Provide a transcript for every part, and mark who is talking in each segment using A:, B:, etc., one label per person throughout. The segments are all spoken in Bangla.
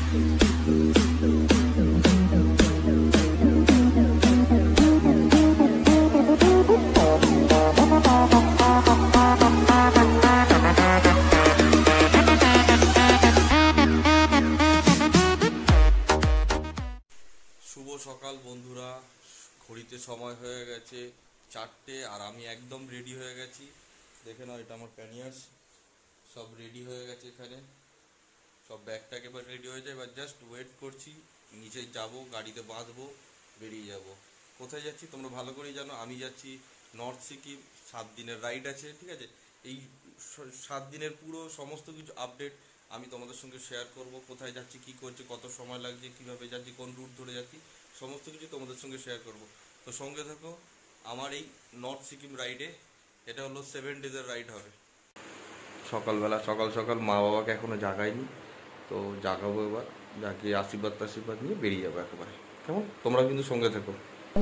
A: সকাল বন্ধুরা, ঘড়িতে সময় হয়ে গেছে 4টে আর আমি একদম রেডি হয়ে গেছি। দেখে নাও, এটা আমার প্যানিয়ার্স, সব রেডি হয়ে গেছে। এখানে সব ব্যাগটাকে এবার রেডি হয়ে যায়। এবার জাস্ট ওয়েট করছি, নিচে যাব, গাড়িতে বাঁধবো, বেরিয়ে যাব। কোথায় যাচ্ছি তোমরা ভালো করেই জানো। আমি যাচ্ছি নর্থ সিকিম। 7 দিনের রাইড আছে, ঠিক আছে। এই 7 দিনের পুরো সমস্ত কিছু আপডেট আমি তোমাদের সঙ্গে শেয়ার করব। কোথায় যাচ্ছি, কি করছি, কত সময় লাগছে, কিভাবে যাচ্ছি, কোন রুট ধরে যাচ্ছি, সমস্ত কিছু তোমাদের সঙ্গে শেয়ার করব। তো সঙ্গে থাকো আমার এই নর্থ সিকিম রাইডে। এটা হলো 7 ডেজের রাইড হবে। সকালবেলা সকাল সকাল মা বাবাকে এখনও জাগাইনি, তো জাগাবো। এবার জাগিয়ে আশীর্বাদ নিয়ে বেরিয়ে যাবো একেবারে। কেমন? তোমরা কিন্তু সঙ্গে থাকো।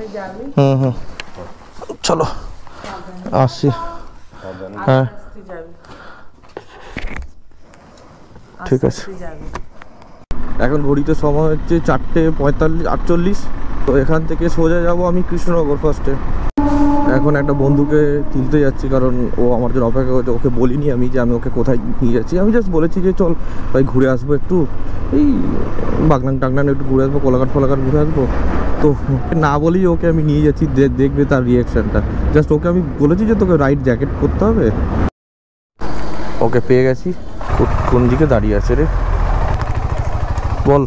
A: চলো আসছি। হ্যাঁ ঠিক আছে। এখন ঘড়িতে সময় হচ্ছে 4:48। তো এখান থেকে সোজা যাব আমি কৃষ্ণনগর ফার্স্টে। এখন একটা বন্ধুকে তুলতে যাচ্ছি, কারণ ও আমার জন্য অপেক্ষা করছে। ওকে বলিনি আমি যে আমি ওকে কোথায় নিয়ে যাচ্ছি, আমি জাস্ট বলেছি যে চল ভাই ঘুরে আসবো, একটু এই বাগনান টাগনান একটু ঘুরে আসবো, কোলাঘাট ঘুরে আসবো। তো না বলেই ওকে আমি নিয়ে যাচ্ছি, দেখবে তার রিয়াকশানটা। জাস্ট ওকে আমি বলেছি যে তোকে রাইড জ্যাকেট পরতে হবে। ওকে পেয়ে গেছি। কোন দিকে দাঁড়িয়ে আছে রে, বল।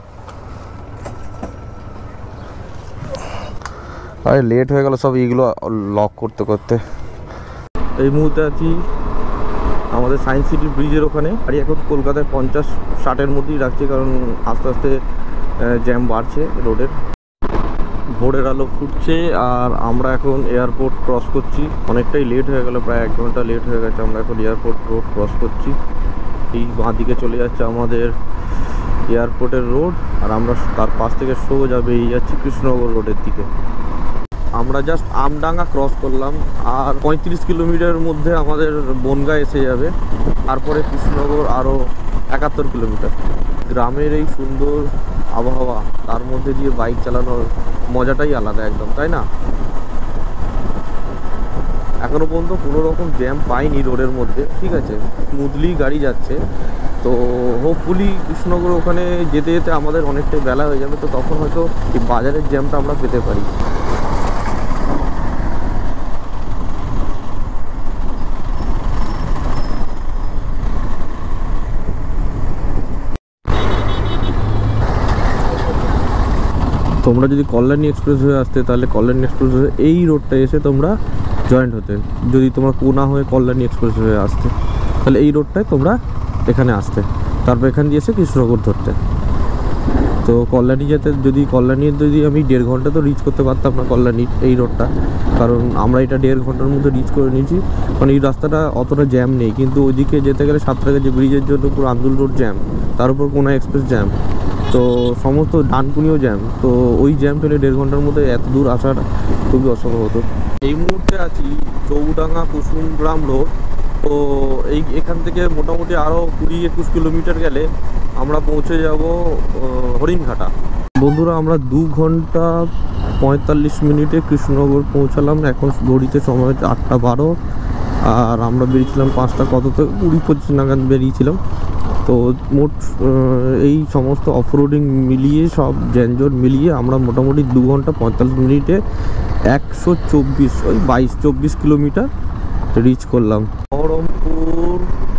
A: আরে লেট হয়ে গেল সব এইগুলো লক করতে করতে। এই মুহূর্তে আছি আমাদের সায়েন্স সিটি ব্রিজের ওখানে। আর এখন কলকাতায় 50-60-এর মধ্যেই রাখছে, কারণ আস্তে আস্তে জ্যাম বাড়ছে রোডের। ভোরের আলো ফুটছে আর আমরা এখন এয়ারপোর্ট ক্রস করছি। অনেকটাই লেট হয়ে গেল, প্রায় 1 ঘন্টা লেট হয়ে গেছে। আমরা এখন এয়ারপোর্ট রোড ক্রস করছি। এই বাঁ দিকে চলে যাচ্ছে আমাদের এয়ারপোর্টের রোড, আর আমরা তার পাশ থেকে সোজা বেরিয়ে যাচ্ছি কৃষ্ণনগর রোডের দিকে। আমরা জাস্ট আমডাঙ্গা ক্রস করলাম, আর 35 কিলোমিটারের মধ্যে আমাদের বনগাঁ এসে যাবে। তারপরে কৃষ্ণনগর আরও 71 কিলোমিটার। গ্রামের এই সুন্দর আবহাওয়া, তার মধ্যে দিয়ে বাইক চালানোর মজাটাই আলাদা একদম, তাই না? এখনও পর্যন্ত কোনো রকম জ্যাম পাইনি রোডের মধ্যে, ঠিক আছে, স্মুথলি গাড়ি যাচ্ছে। তো হোপফুলি কৃষ্ণনগর ওখানে যেতে যেতে আমাদের অনেকটাই বেলা হয়ে যাবে, তো তখন হয়তো এই বাজারের জ্যামটা আমরা পেতে পারি। তোমরা যদি কল্যাণী এক্সপ্রেস হয়ে আসতে, তাহলে কল্যাণী এক্সপ্রেস হয়ে এই রোডটা এসে তোমরা জয়েন্ট হতে। যদি তোমরা কোনা হয়ে কল্যাণী এক্সপ্রেস হয়ে আসতে, তাহলে এই রোডটায় তোমরা এখানে আসতে, তারপর এখান দিয়ে এসে কৃষ্ণনগর ধরতে। তো কল্যাণী যেতে, কল্যাণীর যদি আমি 1.5 ঘন্টা তো রিচ করতে পারতাম না কল্যাণীর এই রোডটা, কারণ আমরা এটা 1.5 ঘন্টার মধ্যে রিচ করে নিয়েছি। কারণ এই রাস্তাটা অতটা জ্যাম নেই, কিন্তু ওইদিকে যেতে গেলে সাঁতরাগাছি ব্রিজের জন্য পুরো আন্দুল রোড জ্যাম, তার উপর কোনা এক্সপ্রেস জ্যাম, তো সমস্ত ডানকুনিও জ্যাম। তো ওই জ্যাম ফেলে 1.5 ঘন্টার মধ্যে এত দূর আসাটা খুবই অসম্ভব হতো। এই মুহূর্তে আছি চৌডাঙ্গা কুসুমগ্রাম রোড। তো এখান থেকে মোটামুটি আরও 20-21 কিলোমিটার গেলে আমরা পৌঁছে যাব হরিণঘাটা। বন্ধুরা, আমরা 2 ঘন্টা 45 মিনিটে কৃষ্ণনগর পৌঁছালাম। এখন ঘড়িতে সময় 8:12, আর আমরা বেরিয়েছিলাম 5টা কততে 20-25 নাগাদ বেরিয়েছিলাম। তো মোট এই সমস্ত অফরোডিং মিলিয়ে, সব যানজট মিলিয়ে আমরা মোটামুটি 2 ঘন্টা 45 মিনিটে 22-24 কিলোমিটার রিচ করলাম। বহরমপুর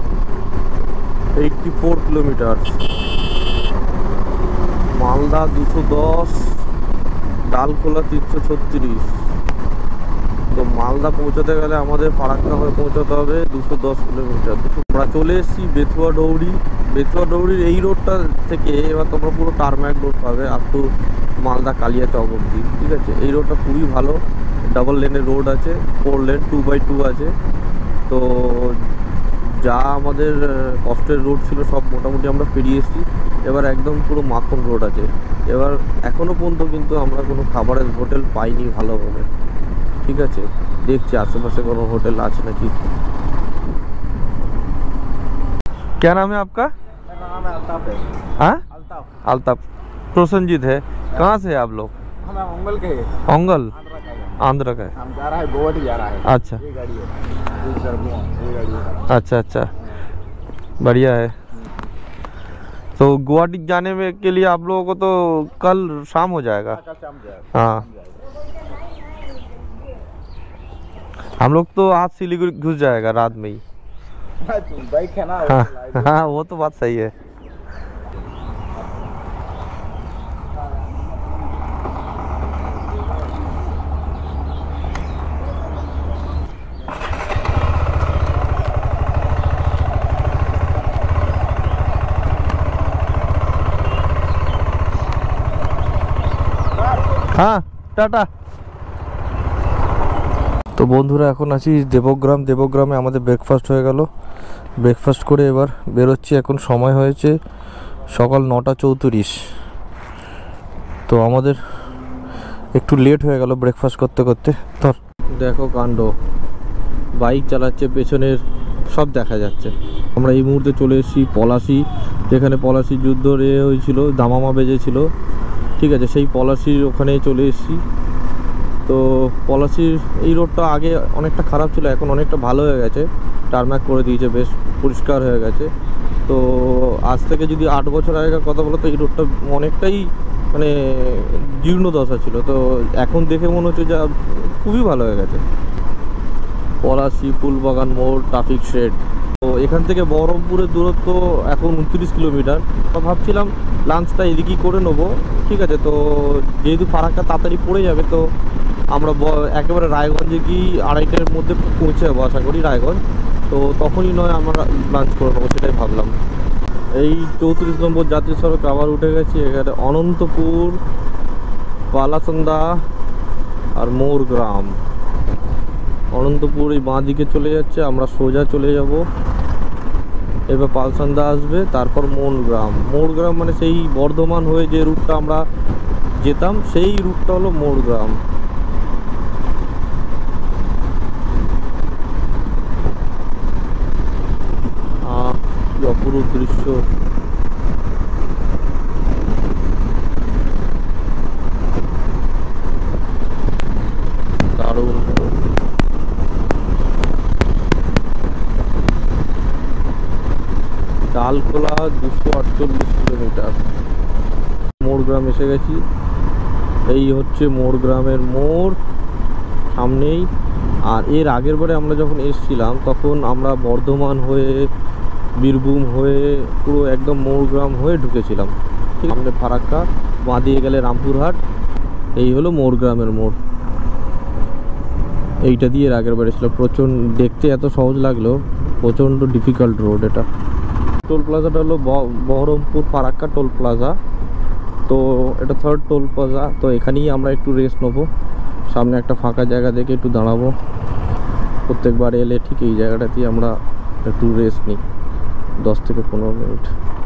A: 84 কিলোমিটার, মালদা 210, ডালখোলা 336। তো মালদা পৌঁছাতে গেলে আমাদের ফারাক্কা হয়ে পৌঁছাতে হবে 210 কিলোমিটার। আমরা চলে এসেছি বেতুয়া ডৌড়ির এই রোডটা থেকে। এবার তোমরা পুরো টারম্যাক রোড পাবে আপ টু মালদা কালিয়াচক অবধি, ঠিক আছে। এই রোডটা খুবই ভালো, ডাবল লেনের রোড আছে, 4 লেন 2x2 আছে। তো যা আমাদের কষ্টের রোড ছিল সব মোটামুটি আমরা পেরিয়ে এসেছি। এবার একদম পুরো মাখন রোড আছে। এবার এখনও পর্যন্ত কিন্তু আমরা কোনো খাবারের হোটেল পাইনি ভালো বলে, ঠিক আছে। দেখছি आसपास কোনো होटल আছে নাকি। क्या नाम है आपका?
B: मेरा नाम है अल्ताफ है।
A: हाँ, अल्ताफ प्रोसनजीत है। कहाँ से है आप लोग?
B: हम ओंगल के हैं।
A: ओंगल
B: आंध्रा का है।
A: आंध्र का है।
B: हम जा रहा है गुवाहाटी जा रहा है।
A: अच्छा
B: ये गाड़ी है, ये सर्गुआ, ये गाड़ी है।
A: अच्छा अच्छा, बढ़िया है। तो गुवाहाटी जाने में के लिए आप लोगों को तो कल शाम हो जाएगा।
B: कल शाम जाएगा।
A: हाँ, हम लोग तो आज सिलीगुड़ी घुस जाएगा रात में ही।
B: बाइक है ना।
A: हाँ हाँ, वो तो बात सही है। हाँ টাটা। তো বন্ধুরা এখন আছি দেবগ্রামে আমাদের ব্রেকফাস্ট হয়ে গেল। ব্রেকফাস্ট করে এবার বেরোচ্ছি। এখন সময় হয়েছে সকাল 9:34। তো আমাদের একটু লেট হয়ে গেল ব্রেকফাস্ট করতে করতে। তো দেখো কাণ্ড, বাইক চালাচ্ছে, পেছনের সব দেখা যাচ্ছে। আমরা এই মুহূর্তে চলে এসেছি পলাশি, যেখানে পলাশির যুদ্ধ হয়েছিল, দামামা বেজেছিল। ঠিক আছে, সেই পলাশির ওখানে চলে এসেছি। তো পলাশির এই রোডটা আগে অনেকটা খারাপ ছিল, এখন অনেকটা ভালো হয়ে গেছে, টারম্যাক করে দিয়েছে, বেশ পরিষ্কার হয়ে গেছে। তো আজ থেকে যদি 8 বছর আগেকার কথা বলো তো এই রোডটা অনেকটাই মানে জীর্ণদশা ছিল। তো এখন দেখে মনে হচ্ছে যা খুবই ভালো হয়ে গেছে। পলাশি ফুলবাগান মোড় ট্রাফিক শেড। তো এখান থেকে বহরমপুরের দূরত্ব এখন 29 কিলোমিটার। তো ভাবছিলাম লাঞ্চটা এদিকেই করে নেবো। ঠিক আছে, তো যেহেতু ফারাক্কা তাড়াতাড়ি পড়ে যাবে, তো আমরা একেবারে রায়গঞ্জে গিয়ে 2:30টার মধ্যে পৌঁছে যাবো আশা করি রায়গঞ্জ। তো তখনই নয় আমরা লাঞ্চ করে নেবো, সেটাই ভাবলাম। এই 34 নম্বর জাতীয় সড়ক আবার উঠে গেছি। এখানে অনন্তপুর, পালাসন্দা আর মোরগ্রাম। অনন্তপুর এই বাঁ দিকে চলে যাচ্ছে, আমরা সোজা চলে যাব। এবার পালসন্দা আসবে, তারপর মোরগ্রাম মানে সেই বর্ধমান হয়ে যে রুটটা আমরা যেতাম সেই রুটটা হলো মোরগ্রাম। কি অপরূপ দৃশ্য। দারুণ। ডালখোলা 248 কিলোমিটার। মোরগ্রাম এসে গেছি। এই হচ্ছে মোরগ্রামের মোড় সামনেই। আর এর আগের বারে আমরা যখন এসেছিলাম তখন আমরা বর্ধমান হয়ে বীরভূম হয়ে পুরো একদম মোরগ্রাম হয়ে ঢুকেছিলাম। ঠিক সামনে ফারাক্কা, বাঁ দিয়ে গেলে রামপুরহাট। এই হলো মোরগ্রামের মোড়। এইটা দিয়ে এর আগের বারে ছিল। প্রচণ্ড দেখতে এত সহজ লাগলো, প্রচণ্ড ডিফিকাল্ট রোড এটা। টোল প্লাজাটা হলো বহরমপুর ফারাক্কা টোল প্লাজা। তো এটা 3rd টোল প্লাজা। তো এখানেই আমরা একটু রেস্ট নেবো, সামনে একটা ফাঁকা জায়গা দেখে একটু দাঁড়াবো। প্রত্যেকবার এলে ঠিক এই জায়গাটাতেই আমরা একটু রেস্ট নিই, 10 থেকে 15 মিনিট।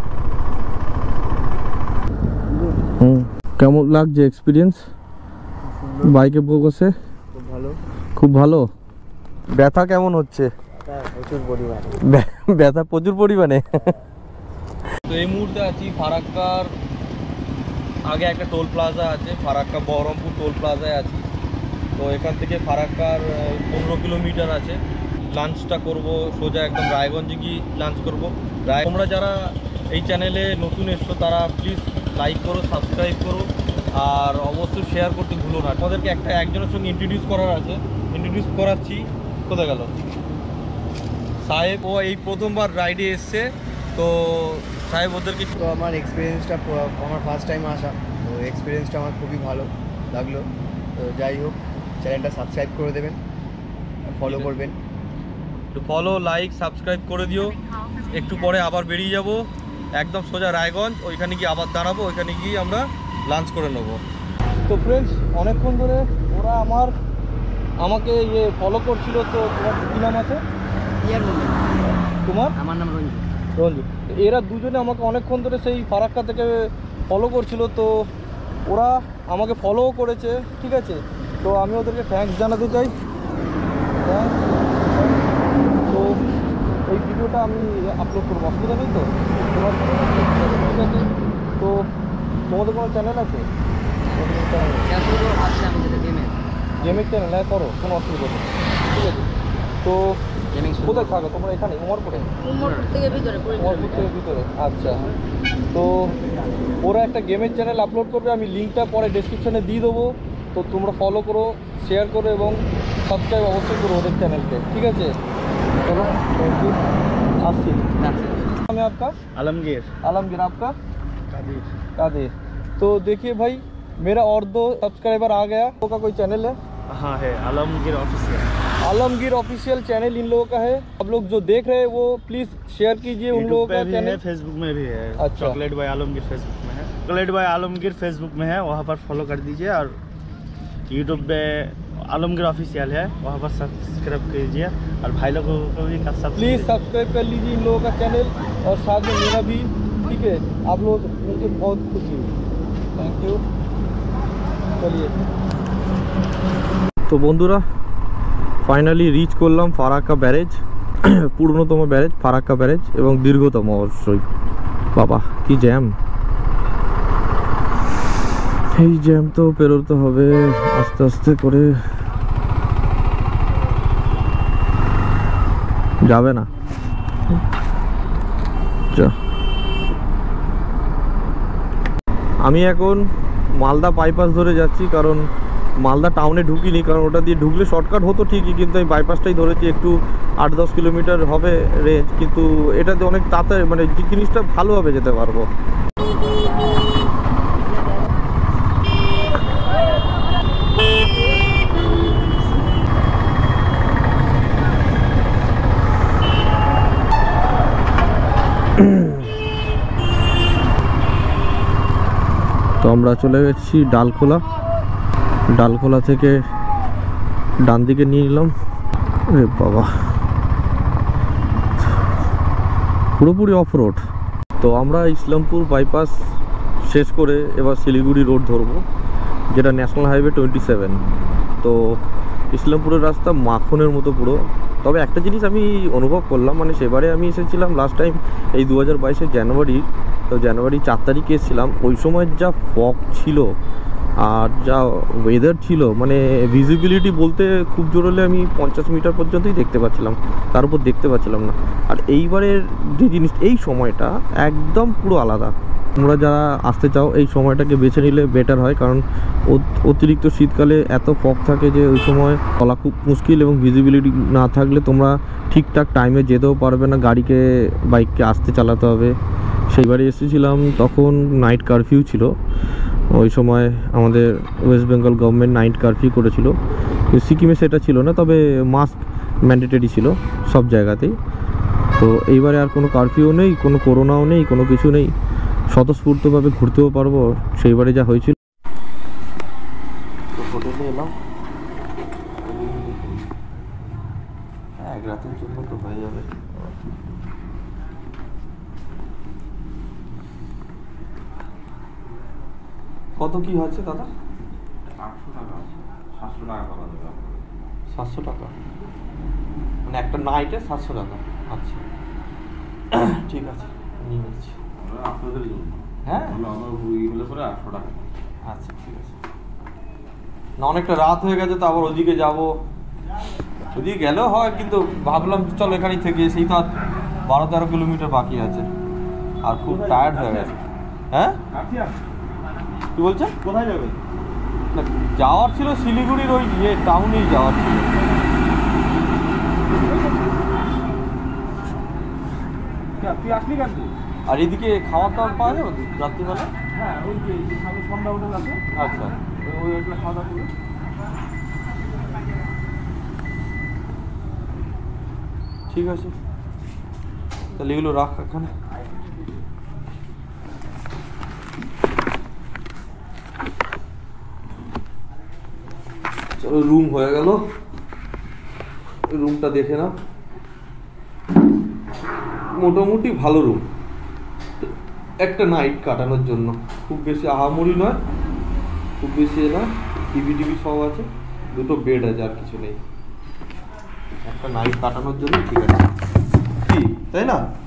A: কেমন লাগছে এক্সপিরিয়েন্স বাইকে বসে?
B: খুব ভালো।
A: খুব ভালো। ব্যথা কেমন হচ্ছে?
B: প্রচুর পরিমাণে
A: ব্যথা প্রচুর পরিমাণে। তো এই মুহূর্তে আছি ফারাক্কার আগে একটা টোল প্লাজা আছে, ফারাক্কা বহরমপুর টোল প্লাজায় আছি। তো এখান থেকে ফারাক্কার 15 কিলোমিটার আছে। লাঞ্চটা করব সোজা একদম রায়গঞ্জে গিয়ে লাঞ্চ করব। তোমরা যারা এই চ্যানেলে নতুন এসছো তারা প্লিজ লাইক করো, সাবস্ক্রাইব করো, আর অবশ্যই শেয়ার করতে ভুলো না। তোমাদেরকে একজনের সঙ্গে ইন্ট্রোডিউস করার আছে, ইন্ট্রোডিউস করাচ্ছি। কোথায় গেল সাহেব? ও এই প্রথমবার রাইডে এসছে। তো সাহেব ওদেরকে
B: তো আমার এক্সপিরিয়েন্সটা, আমার ফার্স্ট টাইম আসা, তো এক্সপিরিয়েন্সটা আমার খুবই ভালো লাগলো। তো যাই হোক, চ্যানেলটা সাবস্ক্রাইব করে দেবেন, ফলো করবেন।
A: একটু ফলো, লাইক, সাবস্ক্রাইব করে দিও। একটু পরে আবার বেরিয়ে যাব একদম সোজা রায়গঞ্জ। ওইখানে গিয়ে আবার দাঁড়াবো, ওইখানে গিয়ে আমরা লাঞ্চ করে নেব। তো ফ্রেন্ডস, অনেকক্ষণ ধরে ওরা আমাকে ফলো করছিল। তো তোমার কী নাম আছে? তোমার?
B: আমার নাম রঞ্জিত।
A: এরা দুজনে আমাকে অনেকক্ষণ ধরে সেই ফারাক্কা থেকে ফলো করছিল। তো ওরা আমাকে ফলোও করেছে, ঠিক আছে। তো আমি ওদেরকে থ্যাঙ্কস জানাতে চাই। তো এই ভিডিওটা আমি আপলোড করবো, অসুবিধা নেই তো? তোমার ঠিক আছে। তো তো তোমাদের কোনো চ্যানেল আছে? গেমের চ্যানেল হ্যাঁ করো, কোনো অসুবিধা নেই, ঠিক আছে। তো কোথায় থাকো তোমরা? এখানে উমরপুরে? উমরপুর থেকে ভিতরে, আচ্ছা। তো ওরা একটা গেমের চ্যানেল আপলোড করবে, আমি লিঙ্কটা পরে ডেসক্রিপশানে দিয়ে দেবো। তো তোমরা ফলো করো, শেয়ার করো এবং সাবস্ক্রাইব অবশ্যই করো ওদের চ্যানেলকে, ঠিক আছে? चलो थैंक यू। आपकी नाम है आपका?
B: आलमगीर।
A: आलमगीर, आपका?
B: कादिर।
A: कादिर। तो देखिए भाई, मेरा और 2 सब्सक्राइबर आ गया। लोगों का कोई चैनल है?
B: हाँ है, Alamgir official.
A: Alamgir official channel इन लोगों का है। आप लोग जो देख रहे हैं वो प्लीज़ शेयर कीजिए उन लोगों का चैनल।
B: फेसबुक में भी है।
A: अच्छा।
B: चॉकलेट बाय आलमगीर फेसबुक में है। चॉकलेट बाय आलमगीर फेसबुक में है, वहाँ पर फॉलो कर दीजिए। और यूट्यूब पे आलमगीर ऑफिशियल है, वहाँ पर सब्सक्राइब कीजिए। और भाई लोगों को भी
A: प्लीज़ सब्सक्राइब कर लीजिए इन लोगों का चैनल, और साथ में मेरा भी, ठीक है? आप लोग मुझे बहुत खुशी हुई, थैंक यू। चलिए তো বন্ধুরা, ফাইনালি রিচ করলাম ফারাক্কা ব্যারেজ, পুরনোতম ব্যারেজ ফারাক্কা ব্যারেজ এবং দীর্ঘতম অবশ্যই। বাবা কি জ্যাম, এই জ্যাম তো পেরোতে হবে আস্তে আস্তে করে, যাবে না। আমি এখন মালদা বাইপাস ধরে যাচ্ছি, কারণ মালদা টাউনে ঢুকিনি, কারণ ওটা দিয়ে ঢুকলে শর্টকাট হতো ঠিকই, কিন্তু আমি বাইপাসটাই ধরেছি। একটু 8-10 কিলোমিটার হবে রেঞ্জ, কিন্তু এটাতে অনেক তাড়াতাড়ি মানে জিনিসটা ভালোভাবে যেতে পারবো। তো আমরা চলে গেছি ডালখোলা। ডালখোলা থেকে ডান দিকে নিয়ে নিলাম। আরে বাবা, পুরোপুরি অফ রোড। তো আমরা ইসলামপুর বাইপাস শেষ করে এবার শিলিগুড়ি রোড ধরবো, যেটা ন্যাশনাল হাইওয়ে 27। তো ইসলামপুরের রাস্তা মাখনের মতো পুরো। তবে একটা জিনিস আমি অনুভব করলাম, মানে সেবারে আমি এসেছিলাম লাস্ট টাইম এই 2022 জানুয়ারি, তো জানুয়ারি 4 তারিখে এসেছিলাম। ওই সময় যা ফগ ছিল আর যা ওয়েদার ছিল, মানে ভিজিবিলিটি বলতে খুব জোর হলে আমি 50 মিটার পর্যন্তই দেখতে পাচ্ছিলাম, তার উপর দেখতে পাচ্ছিলাম না। আর এইবারের যে জিনিস, এই সময়টা একদম পুরো আলাদা। তোমরা যারা আসতে চাও এই সময়টাকে বেছে নিলে বেটার হয়, কারণ অতিরিক্ত শীতকালে এত ফগ থাকে যে ওই সময় চলা খুব মুশকিল, এবং ভিজিবিলিটি না থাকলে তোমরা ঠিকঠাক টাইমে যেতেও পারবে না, গাড়িকে বাইককে আস্তে চালাতে হবে। সেইবারে এসেছিলাম তখন নাইট কারফিউ ছিল, ওই সময় আমাদের west Bengal government night curfew করেছিল। সিকিমে সেটা ছিল না, তবে মাস্ক ম্যান্ডেটরি ছিল সব জায়গাতেই। তো এইবারে আর কোনো কারফিউ নেই, কোনো করোনাও নেই, কোনো কিছু নেই, স্বতঃস্ফূর্তভাবে ঘুরতেও পারবো। সেইবারে যা হয়েছিল। হোটেলে এলাম, এক রাতের জন্য তো হয়ে যাবে। কত কি হচ্ছে দাদা?
C: 800 টাকা, 700 টাকা করা যাবে।
A: 700 টাকা, মানে একটা নাইটে 700 টাকা। আচ্ছা ঠিক আছে, নিয়ে নিচ্ছি
C: আপনাদের জন্য।
A: হ্যাঁ
C: আমার ওই হলে পরে 800 টাকা।
A: আচ্ছা ঠিক আছে। না অনেকটা রাত হয়ে গেছে, তো আবার ওদিকে যাব, ওদিকে গেলেও হয়, কিন্তু ভাবলাম চলো এখানেই থেকে, সেই তো আর 12-13 কিলোমিটার বাকি আছে, আর খুব টায়ার্ড হয়ে গেছে। হ্যাঁ কি বলছে?
C: কোথায় যাবে?
A: না যাওয়ার ছিল শিলিগুড়ির ওই টাউনেই যাওয়ার ছিল।
C: তুই আসলি কেন?
A: আর এদিকে খাওয়ার দাওয়ার পাওয়া যাবে রাত্রিবেলা?
C: হ্যাঁ ওই যে সন্ধ্যা হোটেল আছে।
A: আচ্ছা
C: ওই হোটেলে খাওয়া দাওয়া করবে।
A: ঠিক আছে, তাহলে এগুলো রাখ এখানে। চলো রুম হয়ে গেল, রুমটা দেখে নাও, মোটামুটি ভালো রুম একটা নাইট কাটানোর জন্য। খুব বেশি আহামরি নয়, খুব বেশি নয়, টিভি সব আছে, 2টো বেড আছে, আর কিছু নেই। একটা নাইট কাটানোর জন্য ঠিক আছে, কি তাই না?